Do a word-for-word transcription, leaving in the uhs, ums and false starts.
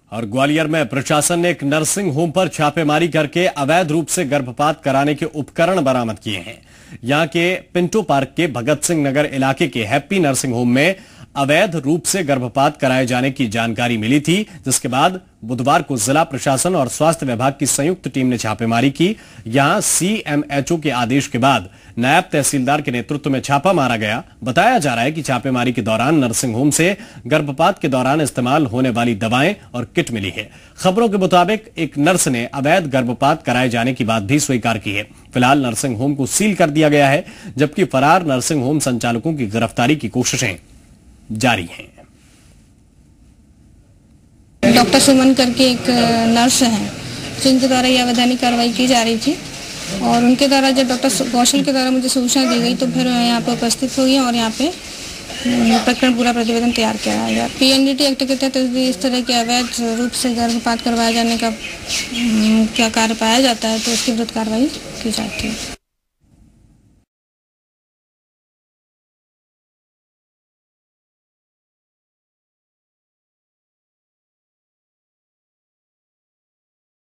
और ग्वालियर में प्रशासन ने एक नर्सिंग होम पर छापेमारी करके अवैध रूप से गर्भपात कराने के उपकरण बरामद किए हैं। यहां के पिंटो पार्क के भगत सिंह नगर इलाके के हैप्पी नर्सिंग होम में अवैध रूप से गर्भपात कराए जाने की जानकारी मिली थी, जिसके बाद बुधवार को जिला प्रशासन और स्वास्थ्य विभाग की संयुक्त टीम ने छापेमारी की। यहां सीएमएचओ के आदेश के बाद नायब तहसीलदार के नेतृत्व में छापा मारा गया। बताया जा रहा है कि छापेमारी के दौरान नर्सिंग होम से गर्भपात के दौरान इस्तेमाल होने वाली दवाएं और किट मिली है। खबरों के मुताबिक एक नर्स ने अवैध गर्भपात कराए जाने की बात भी स्वीकार की है। फिलहाल नर्सिंग होम को सील कर दिया गया है, जबकि फरार नर्सिंग होम संचालकों की गिरफ्तारी की कोशिशें जारी हैं। डॉक्टर सुमन करके एक नर्स हैं, जिनके द्वारा यह अवैधानिक कार्रवाई की जा रही थी और उनके द्वारा जब डॉक्टर कौशल के द्वारा मुझे सूचना दी गई तो फिर मैं यहाँ पर उपस्थित हुई और यहाँ पे प्रकरण पूरा प्रतिवेदन तैयार किया गया। पीएनडीटी एक्ट के तहत इस तरह के अवैध रूप से गर्भपात करवाए जाने का क्या कार्य पाया जाता है तो उसकी विरुद्ध कार्रवाई की जाती है।